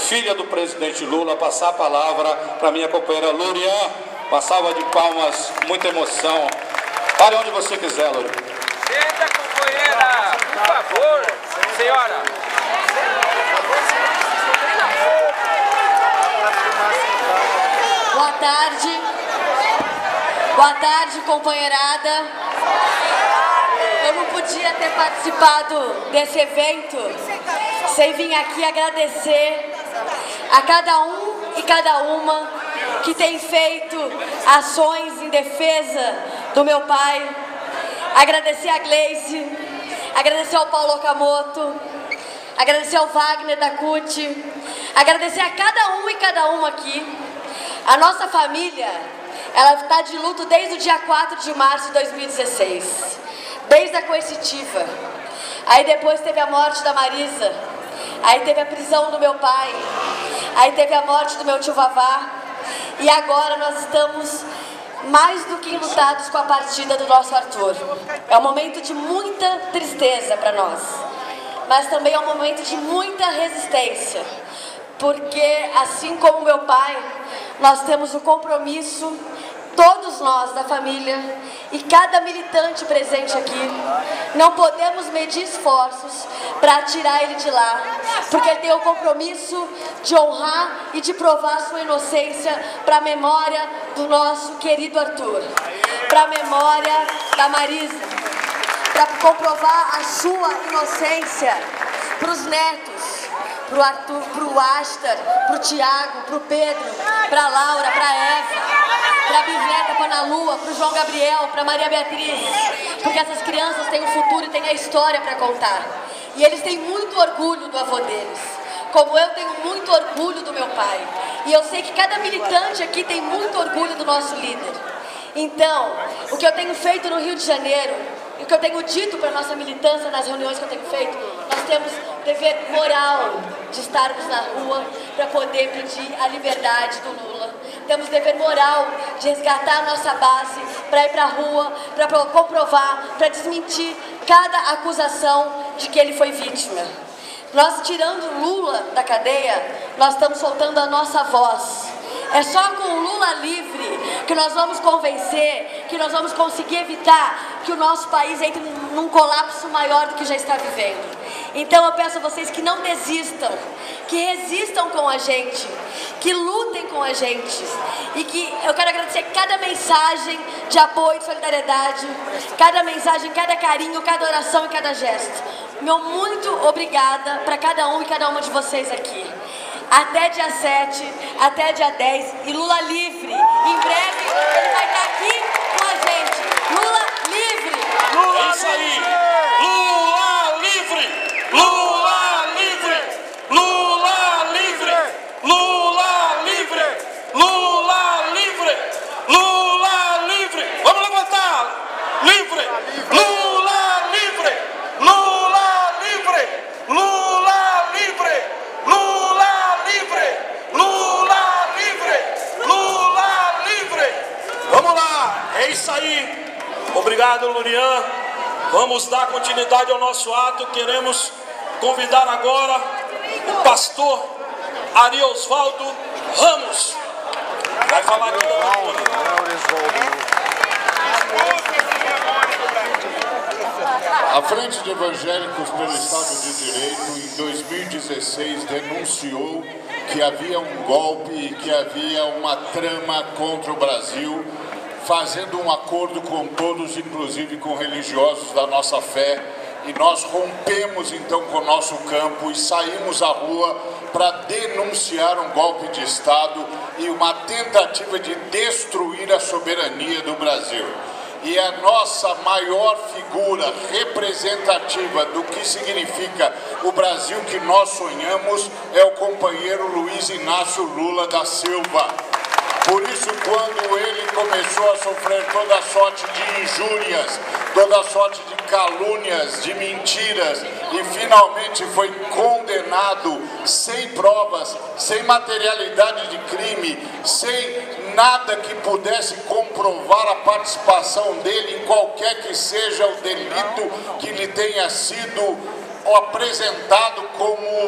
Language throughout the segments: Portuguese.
filha do presidente Lula, passar a palavra para minha companheira Lurian. Uma salva de palmas, muita emoção. Pare onde você quiser, Lurian. Senta, companheira, por favor. Senhora. Boa tarde. Boa tarde, companheirada. Eu não podia ter participado desse evento sem vir aqui agradecer a cada um e cada uma que tem feito ações em defesa do meu pai. Agradecer a Gleice, agradecer ao Paulo Okamoto, agradecer ao Wagner da CUT, agradecer a cada um e cada uma aqui. A nossa família, ela está de luto desde o dia 4 de março de 2016, desde a coercitiva. Aí depois teve a morte da Marisa, aí teve a prisão do meu pai, aí teve a morte do meu tio Vavá, e agora nós estamos mais do que enlutados com a partida do nosso Arthur. É um momento de muita tristeza para nós, mas também é um momento de muita resistência, porque assim como meu pai, nós temos o compromisso, todos nós da família e cada militante presente aqui, não podemos medir esforços para tirar ele de lá, porque ele tem o compromisso de honrar e de provar sua inocência para a memória do nosso querido Arthur, para a memória da Marisa, para comprovar a sua inocência para os netos, para o Arthur, para o Astar, para o Tiago, para o Pedro, para a Laura, para a Eva, para a Bisneta, para a Ana Lua, para o João Gabriel, para a Maria Beatriz, porque essas crianças têm um futuro e têm a história para contar. E eles têm muito orgulho do avô deles, como eu tenho muito orgulho do meu pai. E eu sei que cada militante aqui tem muito orgulho do nosso líder. Então, o que eu tenho feito no Rio de Janeiro, e o que eu tenho dito para a nossa militância nas reuniões que eu tenho feito, nós temos dever moral de estarmos na rua para poder pedir a liberdade do Lula. Temos dever moral de resgatar a nossa base para ir para a rua, para comprovar, para desmentir cada acusação de que ele foi vítima. Nós, tirando Lula da cadeia, nós estamos soltando a nossa voz. É só com o Lula livre que nós vamos convencer, que nós vamos conseguir evitar que o nosso país entre num colapso maior do que já está vivendo. Então eu peço a vocês que não desistam, que resistam com a gente, que lutem com a gente. E que eu quero agradecer cada mensagem de apoio e solidariedade, cada mensagem, cada carinho, cada oração e cada gesto. Meu muito obrigada para cada um e cada uma de vocês aqui. Até dia 7, até dia 10, e Lula livre. Em breve ele vai estar aqui com a gente. Lula livre! Lula é isso aí! Lula livre! Lula livre! Lula livre! Lula livre! Lula livre! Lula livre! Vamos levantar! Livre! Lula livre! Lula livre! Lula livre! Lula livre! Lula livre! Lula livre! Vamos lá, é isso aí. Obrigado, Lurian. Vamos dar continuidade ao nosso ato. Queremos convidar agora o pastor Ari Osvaldo Ramos. Vai falar aqui da A Frente de Evangélicos pelo Estado de Direito, em 2016, denunciou que havia um golpe e que havia uma trama contra o Brasil, fazendo um acordo com todos, inclusive com religiosos da nossa fé, e nós rompemos então com o nosso campo e saímos à rua para denunciar um golpe de Estado e uma tentativa de destruir a soberania do Brasil. E a nossa maior figura representativa do que significa o Brasil que nós sonhamos é o companheiro Luiz Inácio Lula da Silva. Por isso, quando ele começou a sofrer toda sorte de injúrias, toda sorte de calúnias, de mentiras, e finalmente foi condenado sem provas, sem materialidade de crime, sem nada que pudesse comprovar a participação dele em qualquer que seja o delito que lhe tenha sido apresentado como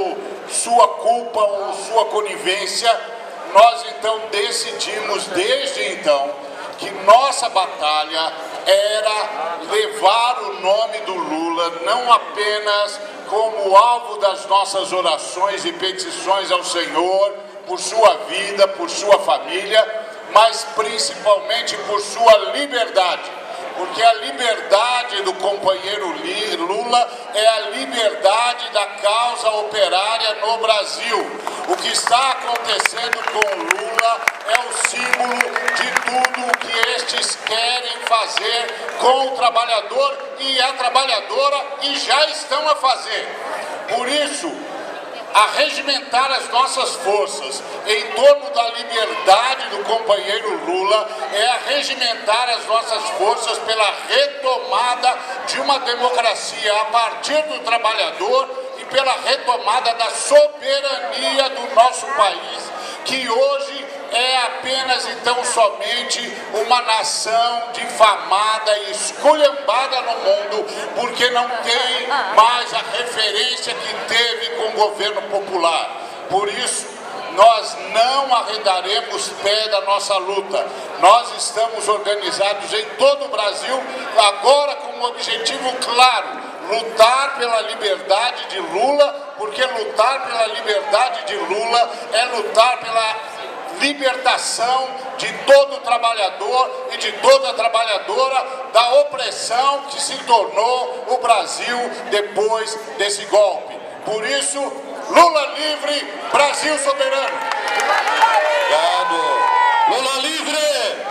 sua culpa ou sua conivência. Nós então decidimos desde então que nossa batalha era levar o nome do Lula não apenas como alvo das nossas orações e petições ao Senhor, por sua vida, por sua família, mas principalmente por sua liberdade. Porque a liberdade do companheiro Lula é a liberdade da causa operária no Brasil. O que está acontecendo com Lula é o símbolo de tudo o que estes querem fazer com o trabalhador e a trabalhadora, e já estão a fazer. Por isso, arregimentar as nossas forças em torno da liberdade do companheiro Lula é arregimentar as nossas forças pela retomada de uma democracia a partir do trabalhador e pela retomada da soberania do nosso país, que hoje é apenas então somente uma nação difamada e esculhambada no mundo, porque não tem mais a referência que teve com o governo popular. Por isso, nós não arredaremos pé da nossa luta. Nós estamos organizados em todo o Brasil, agora com um objetivo claro: lutar pela liberdade de Lula, porque lutar pela liberdade de Lula é lutar pela libertação de todo trabalhador e de toda trabalhadora da opressão que se tornou o Brasil depois desse golpe. Por isso, Lula livre, Brasil soberano. Obrigado. Lula livre!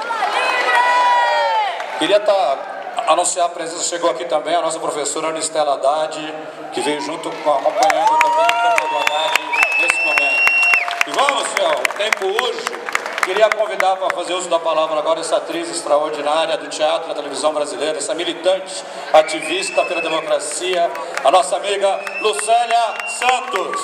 Queria anunciar a presença, chegou aqui também a nossa professora Anistela Haddad, que veio junto, acompanhando também o Fernando Haddad nesse momento. E vamos, senhor, o tempo urge. Queria convidar para fazer uso da palavra agora essa atriz extraordinária do teatro e da televisão brasileira, essa militante, ativista pela democracia, a nossa amiga Lucélia Santos.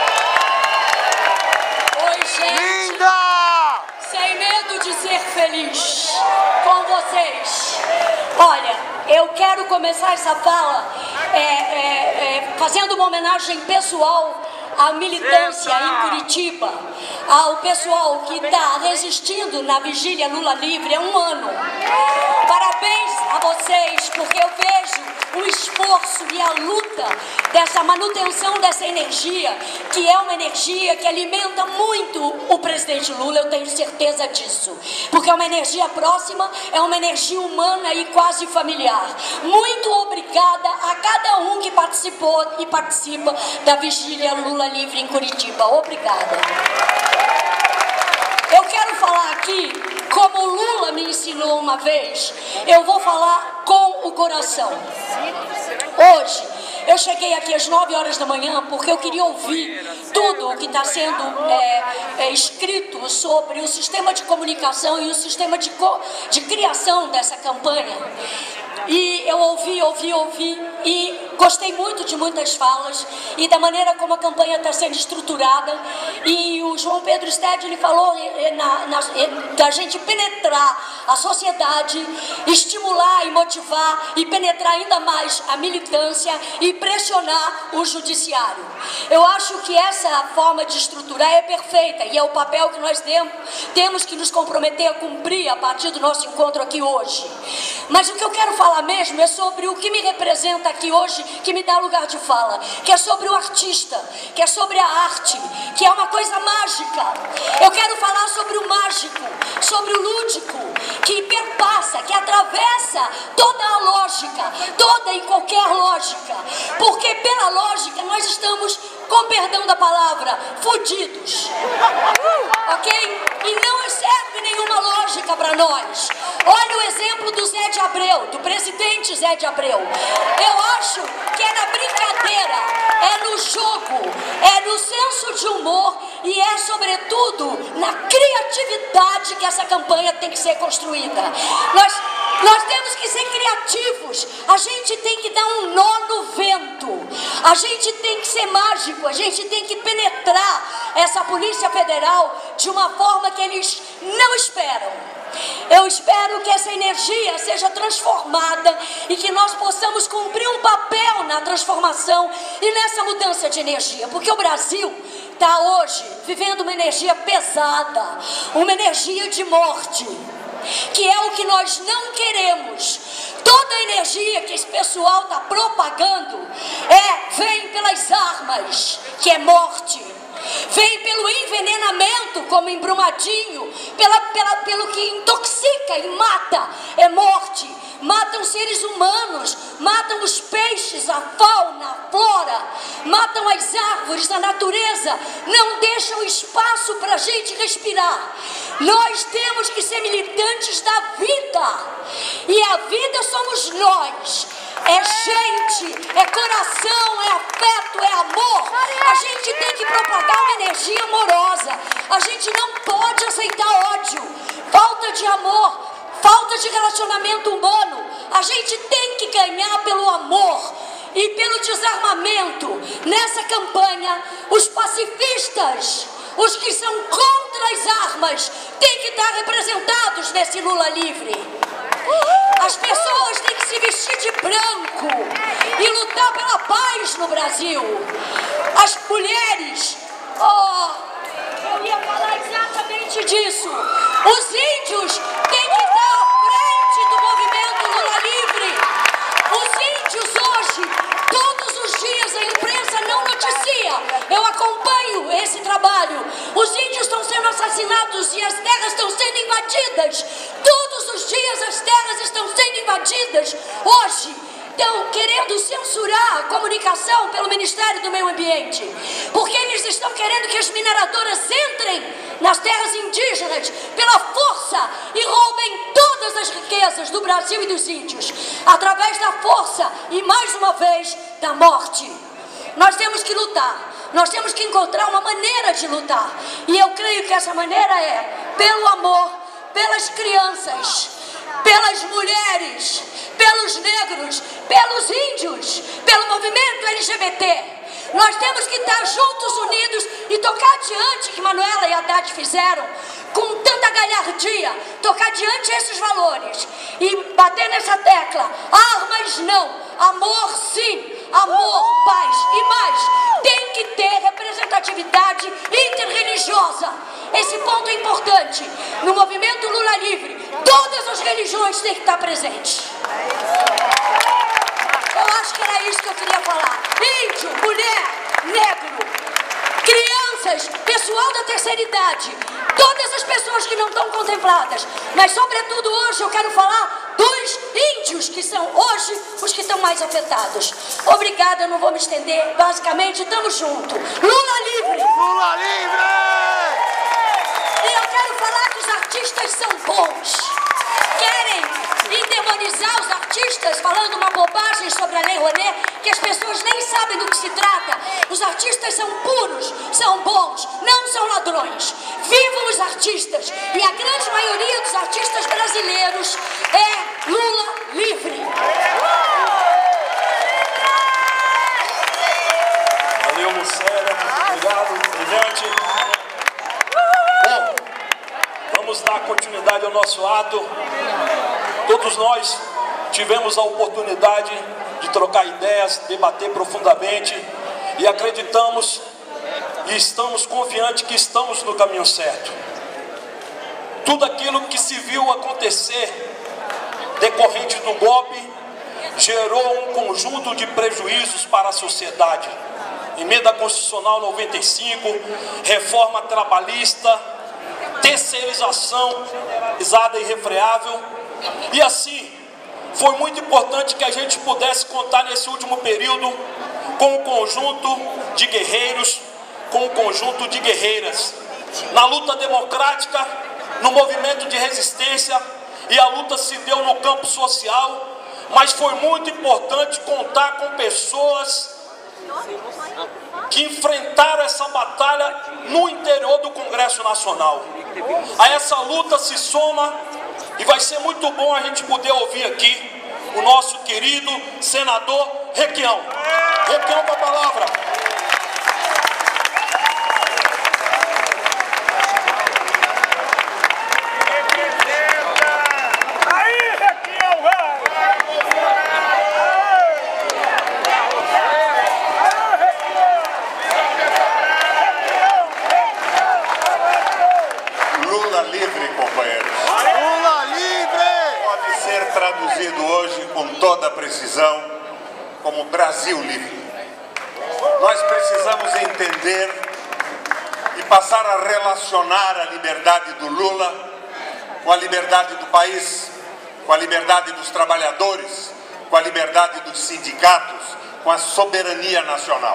Oi, gente. Linda! Sem medo de ser feliz com vocês. Olha, eu quero começar essa fala fazendo uma homenagem pessoal à militância em Curitiba, ao pessoal que está resistindo na vigília Lula livre há um ano. Parabéns a vocês, porque eu vejo o esforço e a luta dessa manutenção dessa energia, que é uma energia que alimenta muito o presidente Lula, eu tenho certeza disso, porque é uma energia próxima, é uma energia humana e quase familiar. Muito obrigada a cada um que participou e participa da vigília Lula livre em Curitiba. Obrigada. Eu quero falar aqui, como o Lula me ensinou uma vez, eu vou falar com o coração. Hoje, eu cheguei aqui às 9 horas da manhã porque eu queria ouvir tudo o que está sendo escrito sobre o sistema de comunicação e o sistema de criação dessa campanha. E eu ouvi e gostei muito de muitas falas e da maneira como a campanha está sendo estruturada. E o João Pedro Stede, ele falou da gente penetrar a sociedade, estimular e motivar e penetrar ainda mais a militância e pressionar o judiciário. Eu acho que essa forma de estruturar é perfeita e é o papel que nós temos que nos comprometer a cumprir a partir do nosso encontro aqui hoje. Mas o que eu quero falar mesmo é sobre o que me representa aqui hoje, que me dá lugar de fala, que é sobre o artista, que é sobre a arte, que é uma coisa mágica. Eu quero falar sobre o mágico, sobre o lúdico, que perpassa, que atravessa toda a lógica, toda e qualquer lógica, porque pela lógica nós estamos, com perdão da palavra, fudidos, ok? E não serve nenhuma lógica para nós. Olha o exemplo do Zé de Abreu, do presidente Zé de Abreu. Eu acho que é na brincadeira, é no jogo, é no senso de humor e é sobretudo na criatividade que essa campanha tem que ser construída. Nós temos que ser criativos, a gente tem que dar um nó no vento, a gente tem que ser mágico, a gente tem que penetrar essa Polícia Federal de uma forma que eles não esperam. Eu espero que essa energia seja transformada e que nós possamos cumprir um papel na transformação e nessa mudança de energia, porque o Brasil está hoje vivendo uma energia pesada, uma energia de morte, que é o que nós não queremos. Toda a energia que esse pessoal está propagando vem pelas armas, que é morte, vem pelo envenenamento, como em Brumadinho, pelo que intoxica e mata, é morte. Matam seres humanos, matam os peixes, a fauna, a flora, matam as árvores, a natureza, não deixam espaço para a gente respirar. Nós temos que ser militantes da vida, e a vida somos nós. É gente, é coração, é afeto, é amor. A gente tem que propagar uma energia amorosa. A gente não pode aceitar ódio, falta de amor, falta de relacionamento humano. A gente tem que ganhar pelo amor e pelo desarmamento. Nessa campanha, os pacifistas, os que são contra as armas, têm que estar representados nesse Lula livre. As pessoas têm que se vestir de branco e lutar pela paz no Brasil. As mulheres, eu ia falar exatamente disso. Os índios têm que estar à frente do movimento Lula livre. Os índios hoje, todos os dias, a imprensa não noticia. Eu acompanho esse trabalho. Os índios estão sendo assassinados e as terras estão sendo invadidas. Todos os dias as terras estão sendo invadidas. Hoje estão querendo censurar a comunicação pelo Ministério do Meio Ambiente, porque eles estão querendo que as mineradoras entrem nas terras indígenas pela força e roubem todas as riquezas do Brasil e dos índios, através da força e, mais uma vez, da morte. Nós temos que lutar, nós temos que encontrar uma maneira de lutar, e eu creio que essa maneira é pelo amor, pelas crianças, pelas mulheres, pelos negros, pelos índios, pelo movimento LGBT. Nós temos que estar juntos, unidos e tocar adiante, que Manuela e Haddad fizeram com tanta galhardia, tocar adiante esses valores e bater nessa tecla: armas não, amor sim, amor, paz e mais. Tem que ter representatividade interreligiosa. Esse ponto é importante. No movimento Lula livre, todas as religiões têm que estar presentes. Eu acho que era isso que eu queria falar. Índio, mulher, negro, crianças, pessoal da terceira idade, todas as pessoas que não estão contempladas. Mas sobretudo hoje eu quero falar dos índios, que são hoje os que estão mais afetados. Obrigada, eu não vou me estender. Basicamente, estamos juntos. Lula livre! Lula livre! E eu quero falar que os artistas são bons. Querem endemonizar os artistas falando uma bobagem sobre a Lei Rouanet, que as pessoas nem sabem do que se trata. Os artistas são puros, são bons, não são ladrões. Vivam os artistas! E a grande maioria dos artistas brasileiros é Lula livre. Valeu, Lucélia. Obrigado, brilhante. Bom, vamos dar continuidade ao nosso ato. Todos nós tivemos a oportunidade de trocar ideias, debater profundamente e acreditamos e estamos confiantes que estamos no caminho certo. Tudo aquilo que se viu acontecer decorrente do golpe gerou um conjunto de prejuízos para a sociedade. Emenda Constitucional 95, reforma trabalhista, terceirização generalizada e irrefreável. E assim, foi muito importante que a gente pudesse contar nesse último período com um conjunto de guerreiros, com um conjunto de guerreiras, na luta democrática, no movimento de resistência, e a luta se deu no campo social, mas foi muito importante contar com pessoas que enfrentaram essa batalha no interior do Congresso Nacional. A essa luta se soma, e vai ser muito bom a gente poder ouvir aqui o nosso querido senador Requião. Requião com a palavra. Lula livre, companheiros. Lula livre! Pode ser traduzido hoje com toda precisão como Brasil livre. Nós precisamos entender e passar a relacionar a liberdade do Lula com a liberdade do país, com a liberdade dos trabalhadores, com a liberdade dos sindicatos, com a soberania nacional.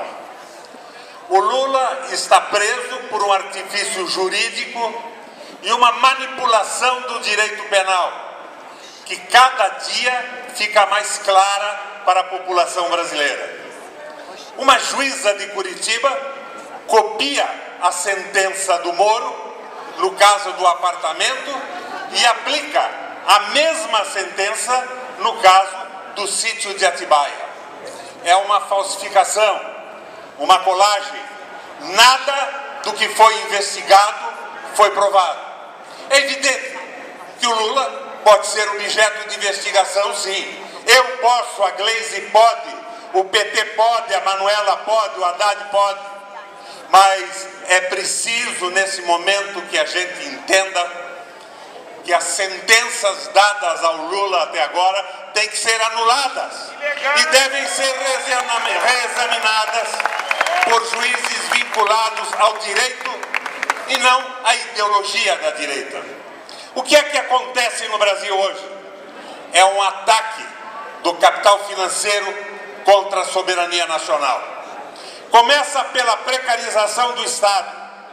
O Lula está preso por um artifício jurídico e uma manipulação do direito penal, que cada dia fica mais clara para a população brasileira. Uma juíza de Curitiba copia a sentença do Moro, no caso do apartamento, e aplica a mesma sentença no caso do sítio de Atibaia. É uma falsificação, uma colagem. Nada do que foi investigado foi provado. É evidente que o Lula pode ser objeto de investigação, sim. Eu posso, a Gleisi pode, o PT pode, a Manuela pode, o Haddad pode. Mas é preciso, nesse momento, que a gente entenda que as sentenças dadas ao Lula até agora têm que ser anuladas e devem ser reexaminadas por juízes vinculados ao direito e não à ideologia da direita. O que é que acontece no Brasil hoje? É um ataque do capital financeiro contra a soberania nacional. Começa pela precarização do Estado,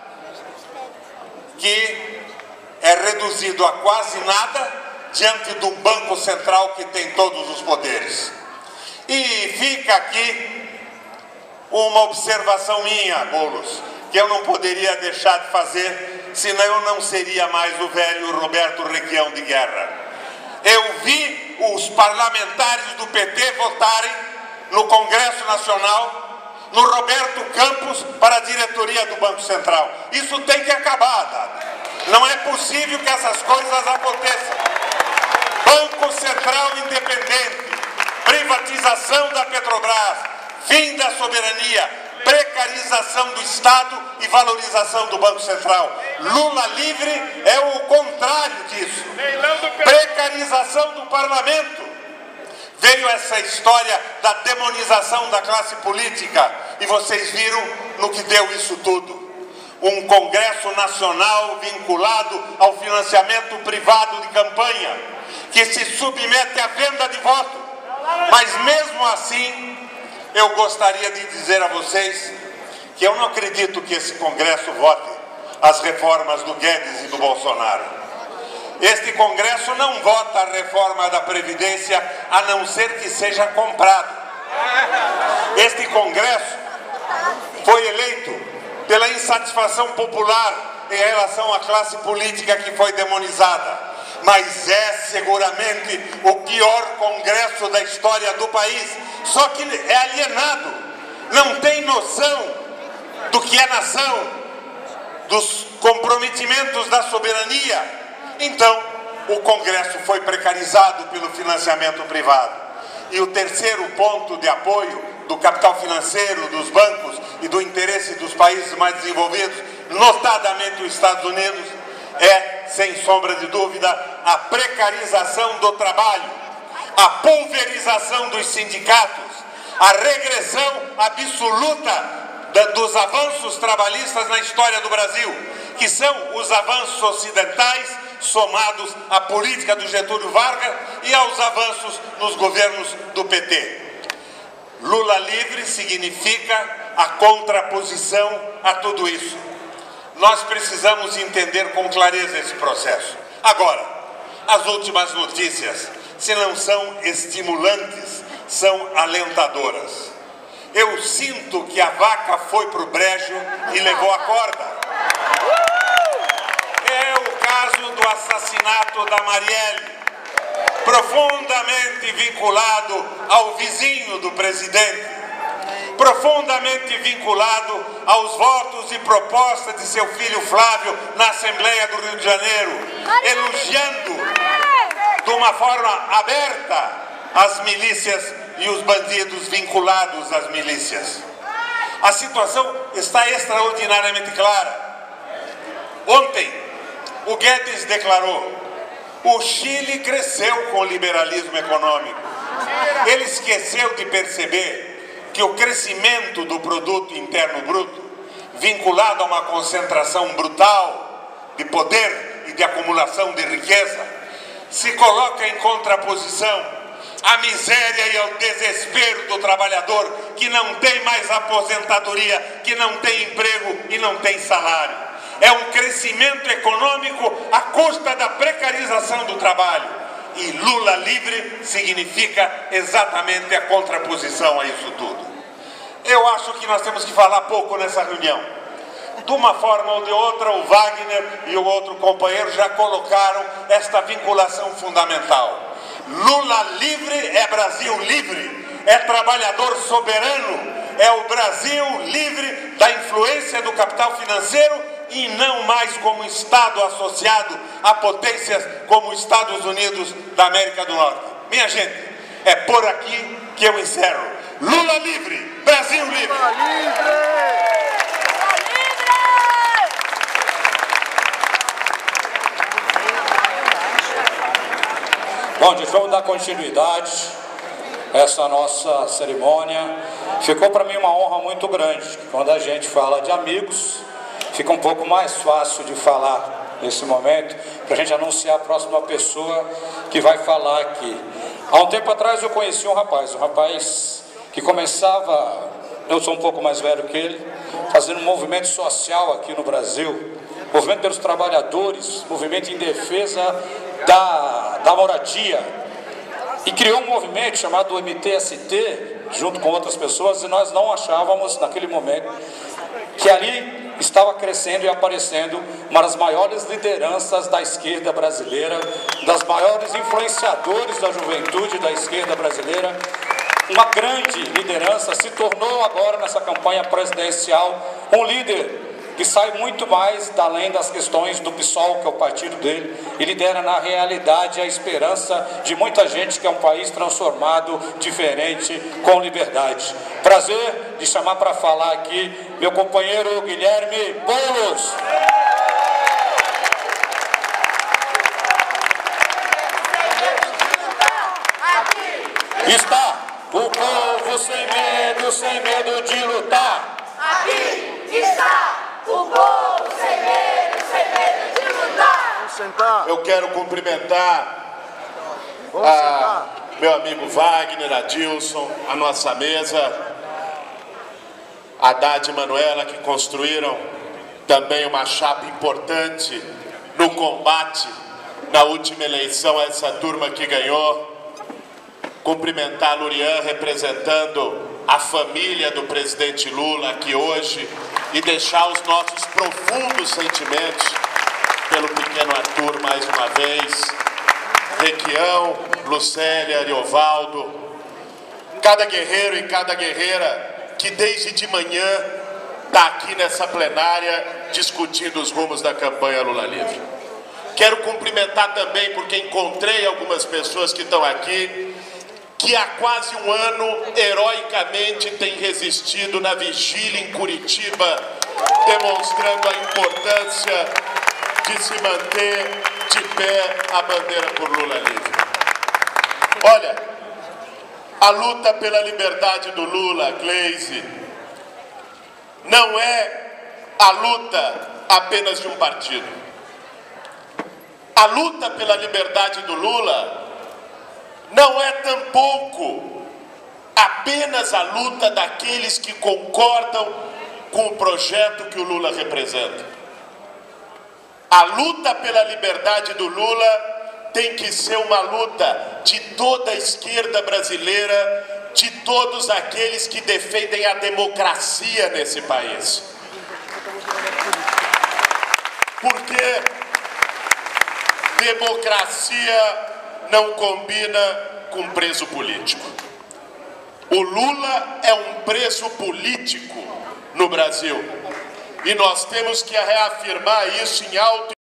que é reduzido a quase nada diante do Banco Central, que tem todos os poderes. E fica aqui uma observação minha, Boulos, que eu não poderia deixar de fazer, senão eu não seria mais o velho Roberto Requião de Guerra. Eu vi os parlamentares do PT votarem no Congresso Nacional no Roberto Campos para a diretoria do Banco Central. Isso tem que acabar, Dada. Não é possível que essas coisas aconteçam. Banco Central independente, privatização da Petrobras, fim da soberania, precarização do Estado e valorização do Banco Central. Lula livre é o contrário disso. Precarização do parlamento. Veio essa história da demonização da classe política e vocês viram no que deu isso tudo. Um Congresso Nacional vinculado ao financiamento privado de campanha, que se submete à venda de voto. Mas mesmo assim, eu gostaria de dizer a vocês que eu não acredito que esse Congresso vote as reformas do Guedes e do Bolsonaro. Este Congresso não vota a reforma da Previdência, a não ser que seja comprado. Este Congresso foi eleito pela insatisfação popular em relação à classe política que foi demonizada. Mas é seguramente o pior Congresso da história do país. Só que é alienado, não tem noção do que é nação, dos comprometimentos da soberania. Então, o Congresso foi precarizado pelo financiamento privado. E o terceiro ponto de apoio do capital financeiro, dos bancos e do interesse dos países mais desenvolvidos, notadamente os Estados Unidos, é, sem sombra de dúvida, a precarização do trabalho, a pulverização dos sindicatos, a regressão absoluta dos avanços trabalhistas na história do Brasil, que são os avanços ocidentais somados à política do Getúlio Vargas e aos avanços nos governos do PT. Lula livre significa a contraposição a tudo isso. Nós precisamos entender com clareza esse processo. Agora, as últimas notícias, se não são estimulantes, são alentadoras. Eu sinto que a vaca foi para o brejo e levou a corda. assassinato da Marielle, profundamente vinculado ao vizinho do presidente, profundamente vinculado aos votos e propostas de seu filho Flávio na Assembleia do Rio de Janeiro, elogiando de uma forma aberta as milícias e os bandidos vinculados às milícias. A situação está extraordinariamente clara. Ontem, o Guedes declarou: o Chile cresceu com o liberalismo econômico. Ele esqueceu de perceber que o crescimento do produto interno bruto, vinculado a uma concentração brutal de poder e de acumulação de riqueza, se coloca em contraposição à miséria e ao desespero do trabalhador que não tem mais aposentadoria, que não tem emprego e não tem salário. É um crescimento econômico à custa da precarização do trabalho. E Lula livre significa exatamente a contraposição a isso tudo. Eu acho que nós temos que falar pouco nessa reunião. De uma forma ou de outra, o Wagner e o outro companheiro já colocaram esta vinculação fundamental. Lula livre é Brasil livre, é trabalhador soberano, é o Brasil livre da influência do capital financeiro e não mais como Estado associado a potências como os Estados Unidos da América do Norte. Minha gente, é por aqui que eu encerro. Lula livre, Brasil livre! Lula livre! Bom, gente, vamos dar continuidade a essa nossa cerimônia. Ficou para mim uma honra muito grande. Quando a gente fala de amigos, fica um pouco mais fácil de falar nesse momento, para a gente anunciar a próxima pessoa que vai falar aqui. Há um tempo atrás eu conheci um rapaz que começava, eu sou um pouco mais velho que ele, fazendo um movimento social aqui no Brasil, movimento pelos trabalhadores, movimento em defesa da moradia, e criou um movimento chamado MTST, junto com outras pessoas, e nós não achávamos naquele momento que ali estava crescendo e aparecendo uma das maiores lideranças da esquerda brasileira, das maiores influenciadores da juventude da esquerda brasileira. Uma grande liderança, se tornou agora nessa campanha presidencial um líder que sai muito mais além das questões do PSOL, que é o partido dele, e lidera na realidade a esperança de muita gente que é um país transformado, diferente, com liberdade. Prazer de chamar para falar aqui meu companheiro Guilherme Boulos. Está o povo sem medo de lutar. Aqui está o povo sem medo de lutar. Eu quero cumprimentar meu amigo Wagner, Adilson, a nossa mesa, Haddad e Manuela, que construíram também uma chapa importante no combate na última eleição, essa turma que ganhou. Cumprimentar a Lurian, representando a família do presidente Lula aqui hoje, e deixar os nossos profundos sentimentos pelo pequeno Arthur mais uma vez, Requião, Lucélia, Ariovaldo, cada guerreiro e cada guerreira que desde de manhã está aqui nessa plenária discutindo os rumos da campanha Lula Livre. Quero cumprimentar também, porque encontrei algumas pessoas que estão aqui, que há quase um ano, heroicamente, tem resistido na vigília em Curitiba, demonstrando a importância de se manter de pé a bandeira por Lula livre. Olha, a luta pela liberdade do Lula, Gleisi, não é a luta apenas de um partido. A luta pela liberdade do Lula não é tampouco apenas a luta daqueles que concordam com o projeto que o Lula representa. A luta pela liberdade do Lula tem que ser uma luta de toda a esquerda brasileira, de todos aqueles que defendem a democracia nesse país. Porque democracia não combina com preso político. O Lula é um preso político no Brasil. E nós temos que reafirmar isso em alto